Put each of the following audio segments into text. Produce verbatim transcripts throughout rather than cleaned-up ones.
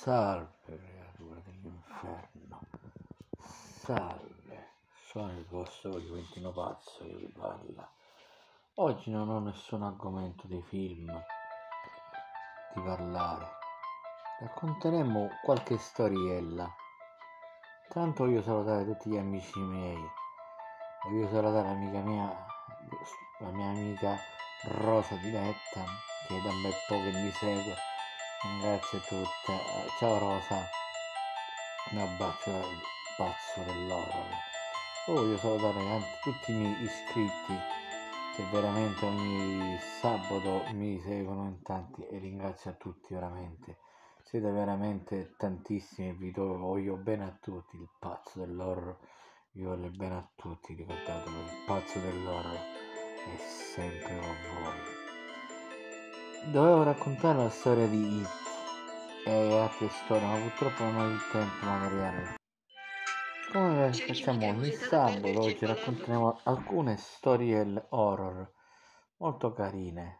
Salve creature dell'inferno, salve, sono il vostro Juventino Pazzo che vi parla. Oggi non ho nessun argomento dei film di parlare, racconteremo qualche storiella. Tanto voglio salutare tutti gli amici miei, voglio salutare l'amica mia, la mia amica Rosa Diletta, che da un bel po' che mi segue. Grazie a tutte. Ciao Rosa, un abbraccio dal pazzo dell'horror. Poi voglio salutare anche tutti i miei iscritti che veramente ogni sabato mi seguono in tanti e ringrazio a tutti veramente. Siete veramente tantissimi, vi voglio bene a tutti, il pazzo dell'horror vi voglio bene a tutti, ricordatevi, il pazzo dell'horror è sempre con voi. Dovevo raccontare la storia di It e altre storie, ma purtroppo non ho il tempo materiale. Come facciamo ogni sabato, oggi racconteremo alcune storie horror molto carine.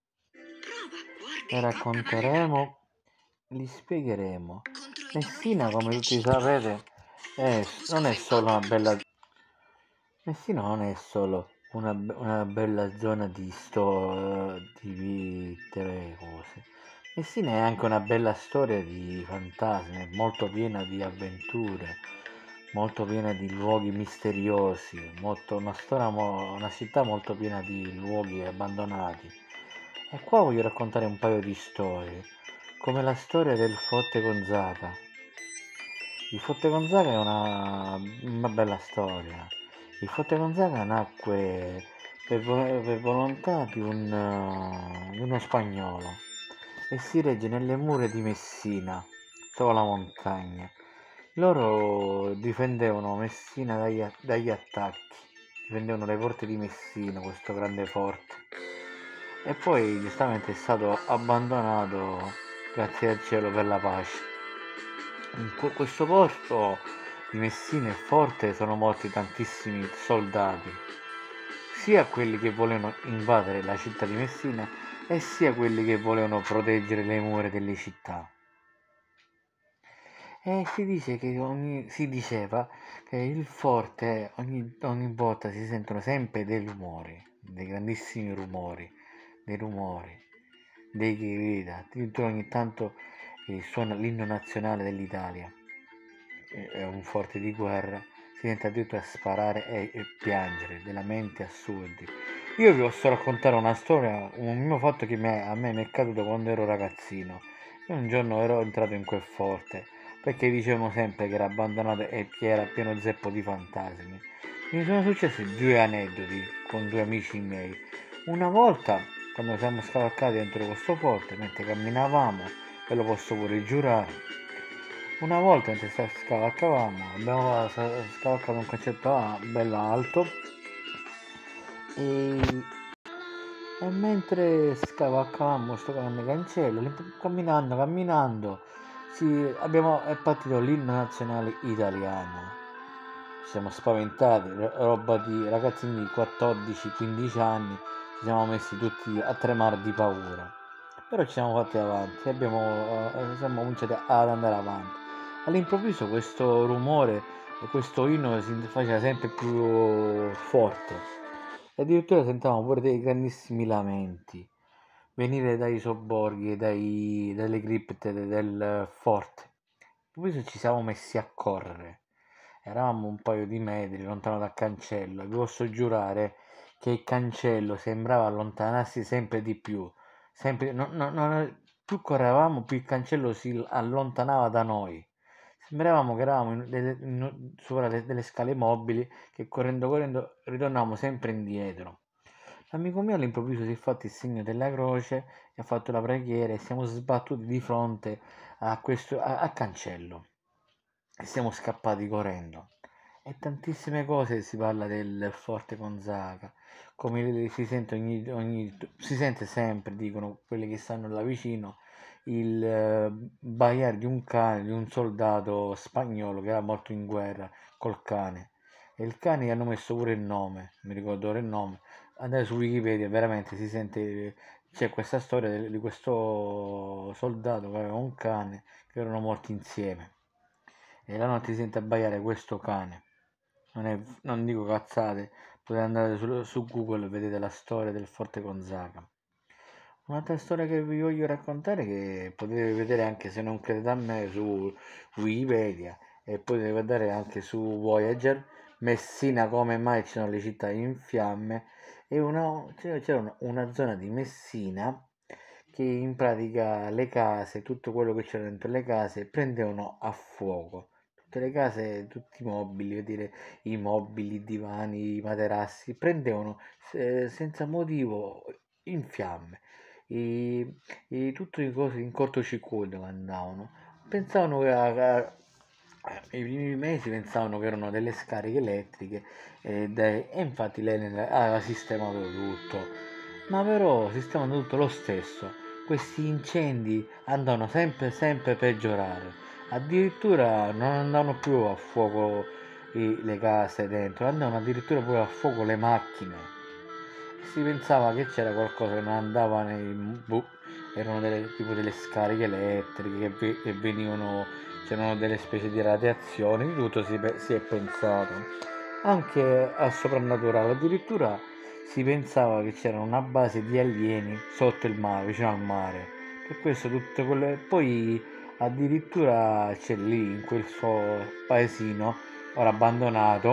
Le racconteremo, li spiegheremo. Messina, come tutti sapete, è, non è solo una bella... Messina non è solo una, una bella zona di sto... di vite e cose. Messina è anche una bella storia di fantasmi, molto piena di avventure, molto piena di luoghi misteriosi, molto, una, storia, una città molto piena di luoghi abbandonati. E qua voglio raccontare un paio di storie, come la storia del Forte Gonzaga. Il Forte Gonzaga è una, una bella storia. Il Forte Gonzaga nacque per, per volontà di, un, di uno spagnolo e si regge nelle mura di Messina, sopra la montagna. Loro difendevano Messina dagli, dagli attacchi, difendevano le porte di Messina, questo grande forte. E poi giustamente è stato abbandonato, grazie al cielo, per la pace. In questo porto di Messina e forte sono morti tantissimi soldati, sia quelli che volevano invadere la città di Messina e sia quelli che volevano proteggere le mura delle città. E si dice che ogni, si diceva che il forte ogni, ogni volta si sentono sempre dei rumori, dei grandissimi rumori, dei rumori, dei grida, addirittura ogni tanto eh, suona l'inno nazionale dell'Italia, è un forte di guerra, si sente addirittura sparare e, e piangere, dei lamenti assurdi. Io vi posso raccontare una storia, un mio fatto che mi è, a me mi è caduto quando ero ragazzino. Io un giorno ero entrato in quel forte, perché dicevano sempre che era abbandonato e che era pieno zeppo di fantasmi. Mi sono successi due aneddoti con due amici miei. Una volta, quando siamo scavalcati dentro questo forte, mentre camminavamo, ve lo posso pure giurare, una volta mentre scavalcavamo, abbiamo scavalcato un concetto bello alto e, e mentre scavalcavamo sto grande cancello, camminando, camminando, sì, abbiamo, è partito l'inno nazionale italiano. Ci siamo spaventati, roba di ragazzini di quattordici quindici anni, ci siamo messi tutti a tremare di paura. Però ci siamo fatti avanti, abbiamo, eh, siamo cominciati ad andare avanti. All'improvviso questo rumore e questo inno si faceva sempre più forte e addirittura sentavamo pure dei grandissimi lamenti venire dai sobborghi, dai, dalle cripte del forte. All'improvviso ci siamo messi a correre, eravamo un paio di metri lontano dal cancello e vi posso giurare che il cancello sembrava allontanarsi sempre di più, sempre, no, no, no, più correvamo più il cancello si allontanava da noi. Sembravamo che eravamo in delle, in, sopra le, delle scale mobili che correndo correndo ritornavamo sempre indietro. L'amico mio all'improvviso si è fatto il segno della croce e ha fatto la preghiera e siamo sbattuti di fronte a questo a, a cancello e siamo scappati correndo. E tantissime cose si parla del Forte Gonzaga, come si sente ogni, ogni si sente sempre, dicono quelli che stanno là vicino, il eh, baiare di un cane, di un soldato spagnolo che era morto in guerra col cane. E il cane gli hanno messo pure il nome, mi ricordo ora il nome. Andate su Wikipedia, veramente si sente c'è questa storia di questo soldato che aveva un cane che erano morti insieme e la notte si sente abbaiare questo cane. Non, è, non dico cazzate, potete andare su, su Google e vedete la storia del Forte Gonzaga. Un'altra storia che vi voglio raccontare, che potete vedere anche se non credete a me su Wikipedia e potete vedere anche su Voyager, Messina, come mai ci sono le città in fiamme, e una, c'era una, una zona di Messina che in pratica le case, tutto quello che c'era dentro le case prendevano a fuoco. Tutte le case, tutti i mobili, vuol dire i mobili, i divani, i materassi, prendevano eh, senza motivo in fiamme. E, e tutto in, cose, in cortocircuito andavano. Pensavano che a, a- i primi mesi pensavano che erano delle scariche elettriche e, de- e infatti lei ne- aveva sistemato tutto. Ma però sistemando tutto lo stesso, questi incendi andavano sempre sempre a peggiorare. Addirittura non andavano più a fuoco i- le case dentro, andavano addirittura pure a fuoco le macchine. Si pensava che c'era qualcosa che non andava nei boh, erano delle, tipo delle scariche elettriche che, ve- che venivano, c'erano delle specie di radiazioni, di tutto si, pe- si è pensato. Anche al soprannaturale, addirittura si pensava che c'era una base di alieni sotto il mare, vicino al mare. Per questo tutte quelle. Poi addirittura c'è lì in quel suo paesino, ora abbandonato,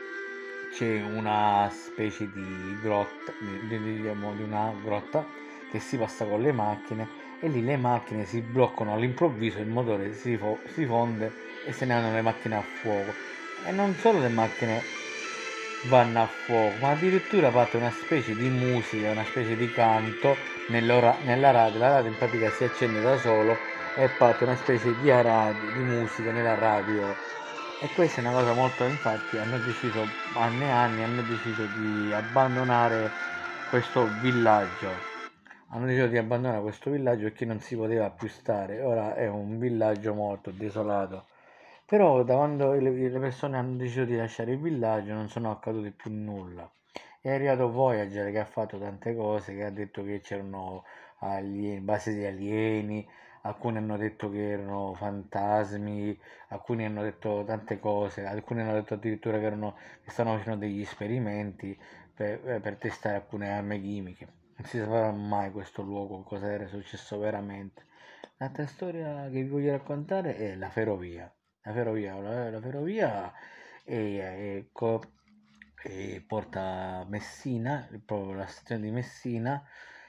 c'è una specie di grotta, di, di- diciamo, di una grotta che si passa con le macchine e lì le macchine si bloccano all'improvviso, il motore si, fo- si fonde e se ne vanno le macchine a fuoco. E non solo le macchine vanno a fuoco, ma addirittura parte una specie di musica, una specie di canto nell'ora- nella radio. La radio in pratica si accende da solo e parte una specie di, radio, di musica nella radio. E questa è una cosa molto, infatti hanno deciso, anni e anni, hanno deciso di abbandonare questo villaggio. Hanno deciso di abbandonare questo villaggio perché non si poteva più stare. Ora è un villaggio morto, desolato. Però da quando le, le persone hanno deciso di lasciare il villaggio non sono accadute più nulla. È arrivato Voyager che ha fatto tante cose, che ha detto che c'erano alieni, basi di alieni, alcuni hanno detto che erano fantasmi, alcuni hanno detto tante cose, alcuni hanno detto addirittura che, erano, che stavano facendo degli esperimenti per, eh, per testare alcune armi chimiche. Non si saprà mai questo luogo cosa era successo veramente. L'altra storia che vi voglio raccontare è la ferrovia. La ferrovia, la, la ferrovia è, è co- e porta a Messina, proprio la stazione di Messina,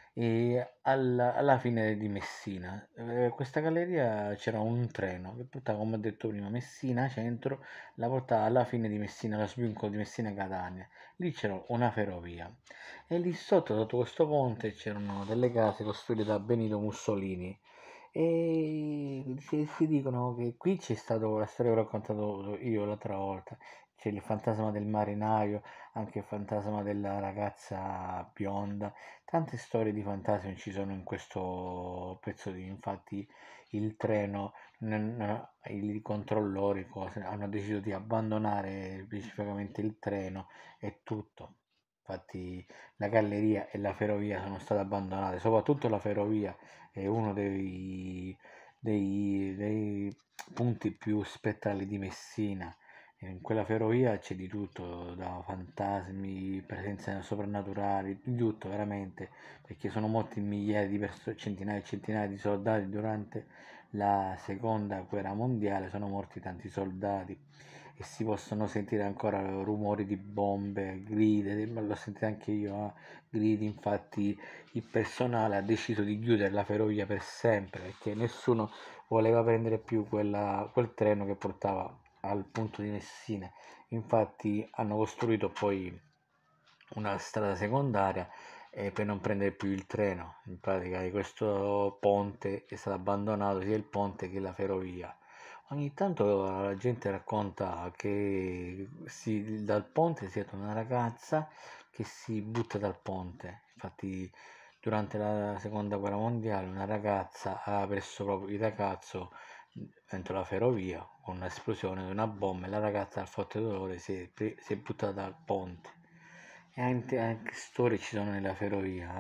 e alla, alla fine di Messina. Eh, questa galleria c'era un treno che portava, come ho detto prima, Messina centro, la portava alla fine di Messina, allo svincolo di Messina Catania. Lì c'era una ferrovia e lì sotto, sotto questo ponte, c'erano delle case costruite da Benito Mussolini. E si, si dicono che qui c'è stato la storia che ho raccontato io l'altra volta, c'è il fantasma del marinaio, anche il fantasma della ragazza bionda, tante storie di fantasmi ci sono in questo pezzo di, infatti il treno, non- non- i controllori cose, hanno deciso di abbandonare specificamente il treno e tutto. Infatti la galleria e la ferrovia sono state abbandonate, soprattutto la ferrovia è uno dei, dei, dei punti più spettrali di Messina. In quella ferrovia c'è di tutto, da fantasmi, presenze soprannaturali, di tutto veramente, perché sono morti migliaia di persone, centinaia e centinaia di soldati durante la seconda guerra mondiale, sono morti tanti soldati e si possono sentire ancora rumori di bombe, grida, ma l'ho sentito anche io, eh, gridi, infatti il personale ha deciso di chiudere la ferrovia per sempre perché nessuno voleva prendere più quella- quel treno che portava al punto di Messina. Infatti hanno costruito poi una strada secondaria eh, per non prendere più il treno. In pratica di questo ponte è stato abbandonato sia il ponte che la ferrovia. Ogni tanto la gente racconta che si- dal ponte si è una ragazza che si butta dal ponte. Infatti durante la seconda guerra mondiale una ragazza ha perso proprio il ragazzo dentro la ferrovia con un'esplosione di una bomba e la ragazza al forte dolore si è, pre- si è buttata dal ponte. E anche, anche storie ci sono nella ferrovia, eh.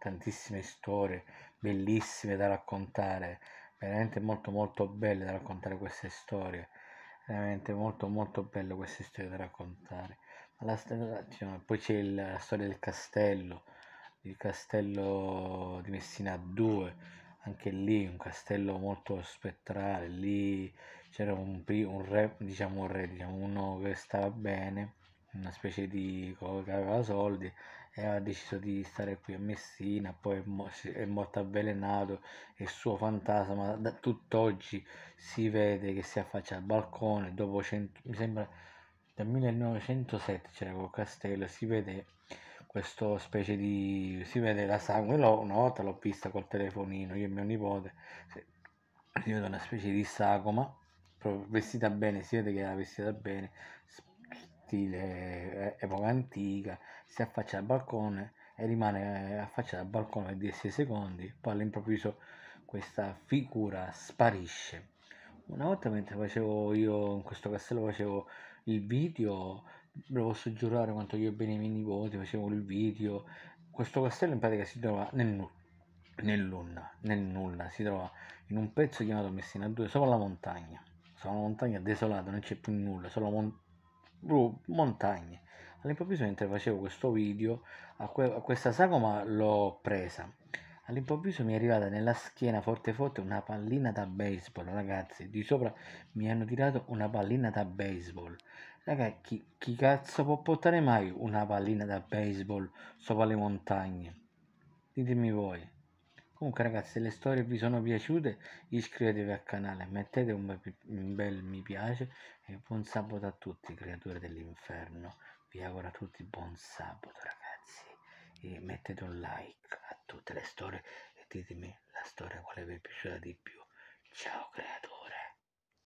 tantissime storie bellissime da raccontare, veramente molto molto belle da raccontare queste storie, veramente molto molto belle queste storie da raccontare. La storia, cioè, poi c'è il- la storia del castello, il castello di Messina due, anche lì un castello molto spettrale, lì c'era un, pri- un re, diciamo un re, diciamo uno che stava bene, una specie di co- che aveva soldi e ha deciso di stare qui a Messina, poi è, mo- si- è morto avvelenato e il suo fantasma da tutt'oggi si vede che si affaccia al balcone dopo cento, mi sembra dal millenovecentosette c'era quel castello, si vede questo specie di si vede la sangue, l'ho- una volta l'ho vista col telefonino, io e mio nipote, si si vede una specie di sagoma proprio vestita bene, si vede che era vestita bene, stile eh, epoca antica, si affaccia al balcone e rimane eh, affacciata al balcone per dieci secondi, poi all'improvviso questa figura sparisce. Una volta mentre facevo io in questo castello facevo il video, ve lo posso giurare quanto io e bene i miei nipoti facevo il video. Questo castello in pratica si trova nel, nu- nel nulla, nel nulla, si trova in un pezzo chiamato Messina due, sopra la montagna, sopra una montagna desolata, non c'è più nulla, solo mon- blu- montagne. All'improvviso mentre facevo questo video, a, que- a questa sagoma l'ho presa. All'improvviso mi è arrivata nella schiena forte forte una pallina da baseball, ragazzi. Di sopra mi hanno tirato una pallina da baseball. Ragazzi, chi, chi cazzo può portare mai una pallina da baseball sopra le montagne? Ditemi voi. Comunque ragazzi, se le storie vi sono piaciute, iscrivetevi al canale, mettete un bel, un bel mi piace e buon sabato a tutti, creature dell'inferno. Vi auguro a tutti buon sabato ragazzi e mettete un like a tutte le storie e ditemi la storia quale vi è piaciuta di più. Ciao creature.